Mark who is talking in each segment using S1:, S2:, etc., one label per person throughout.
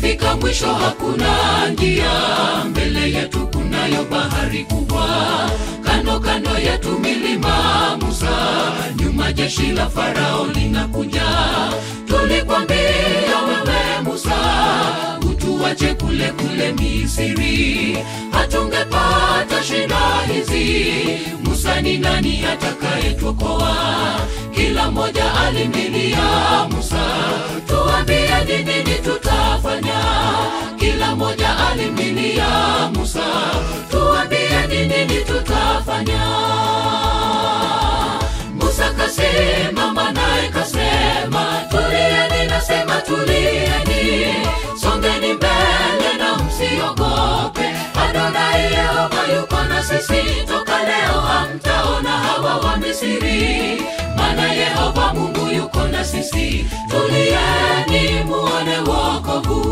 S1: tumefika mwisho, hakuna njia. Mbele yetu kunayo bahari kubwa, kando kando yetu milima Musa, nyuma jeshi la Farao linakuja. Tulikwambia wewe Musa, utuache kule kule Misri, hatungepata shida hizi. Musa, ni nani atakayetuokoa? Kila mmoja alimlilia Musa, tuambie ni nini tutafanya. Kila mmoja alimlilia Musa, tuambie ni nini tutafanya. Musa kasimama naye kasema, tulieni, nasema tulieni, songeni mbele na msiogope. Adonai Yehova yuko na sisi, toka leo hamtaona hawa wa Misri, maana Yehova Mungu yuko na sisi. Tulieni muone wokovu.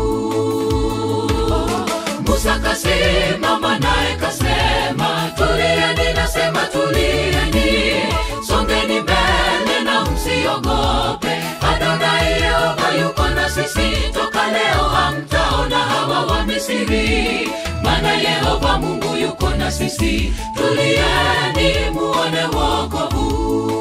S1: Musa kasimama naye kasema, tulieni, nasema tulieni, songeni mbele na msiogope. Adonai Yehova yuko na sisi, toka leo hamtaona hawa wa Misri, maana Yehova Mungu yuko na sisi. Tulieni muone wokovu.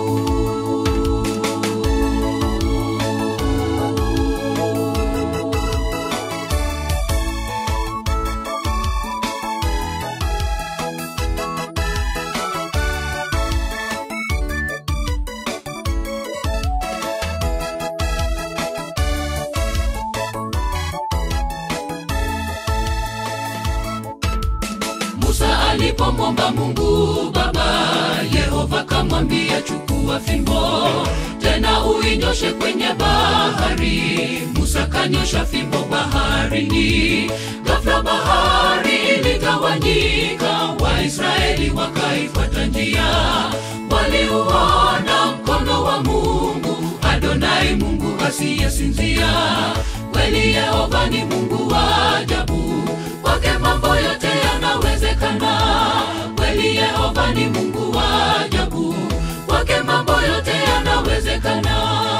S1: Musa alipomwomba Mungu Baba, Yehova kamwambia, chukua fimbo tena uinyoshe kwenye bahari. Musa kanyosha fimbo baharini, ghafla bahari iligawanyika. Waisraeli wakaifuata njia, waliuona mkono wa Mungu. Adonai, Mungu asiyesinzia, kweli Yehova ni Mungu wa ajabu, kwake mambo yote yanawezekana. Kweli Yehova ni Mungu wa ajabu, kwake mambo yote yanawezekana.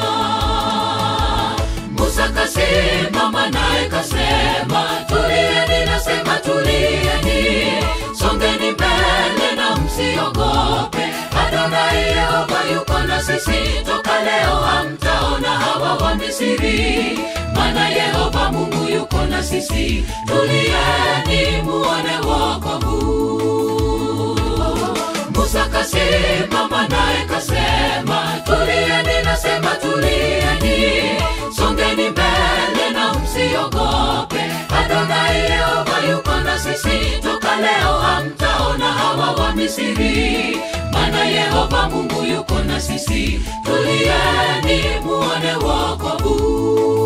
S1: Musa kasimama naye kasema, tulieni, nasema tulieni, songeni mbele na msiogope. Adonai Yehova yuko na sisi, toka leo hamtaona hawa wa Misri, maana Yehova Mungu yuko na sisi. Tulieni muone wokovu. Musa kasimama naye kasema, tulieni, nasema tulieni, songeni mbele na msiogope. Adonai Yehova yuko na sisi, toka leo hamtaona hawa wa Misri, maana Yehova Mungu yuko na sisi. Tulieni muone wokovu.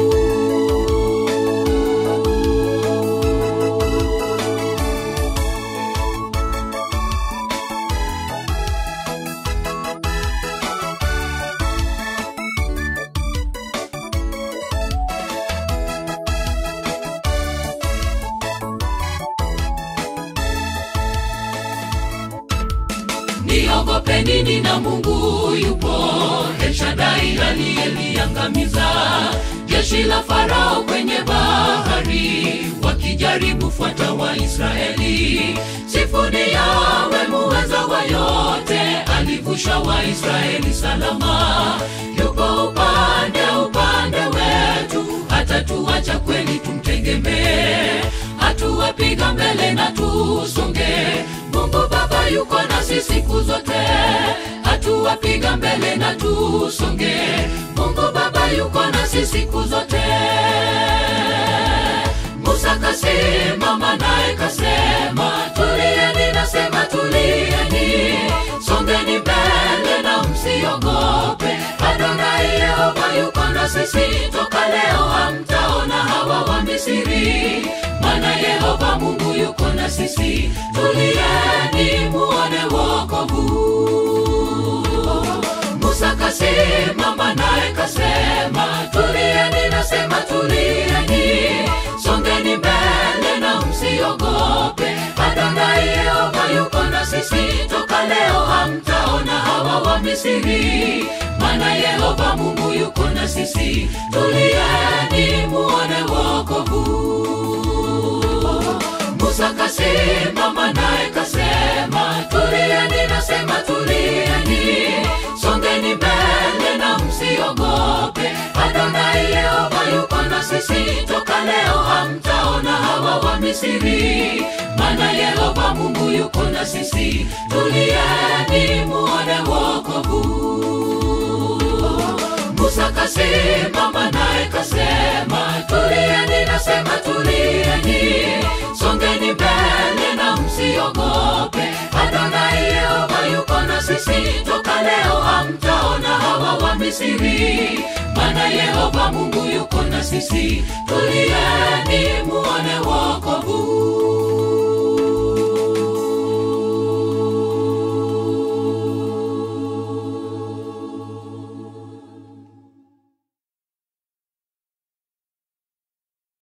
S1: Niogope nini na Mungu yupo, El Shaddai aliyeliangamiza jeshi la Farao kwenye bahari, wakijaribu fuata Waisraeli. Sifuni yawe muweza wa yote, alivusha Waisraeli salama. Yuko upande wetu, hatatuacha kweli tumtegemee. Hatuwapiga mbele na tusonge, Mungu Baba yuko nasi siku zote. Hatuwapiga mbele na tusonge, Mungu Baba yuko nasi siku zote. Musa kasimama naye kasema, tulieni, nasema tulieni, songeni mbele na msiogope. Adonai Yehova yuko na sisi, toka leo hamtaona hawa wa Misri, maana Yehova Mungu yuko na sisi. Tulieni muone wokovu. Musa kasimama naye kasema, tulieni, nasema tulieni, songeni mbele na msiogope. Adonai Yehova yuko na sisi, toka leo hamtaona hamtaona hawa wa Misri, maana Yehova Mungu yuko na sisi. Tulieni muone wokovu. Musa kasimama naye kasema, tulieni, nasema tulieni, songeni mbele na msiogope. Adonai Yehova yuko na sisi, toka leo hamtaona hawa wa Misri, maana Yehova Mungu yuko na sisi. Tulieni muone wokovu. Musa kasimama naye kasema, tulieni, nasema tulieni, songeni mbele na msiogope. Adonai Yehova yuko na sisi, toka leo hamtaona hawa wa Misri, maana Yehova Mungu yuko na sisi. Tulieni muone wokovu.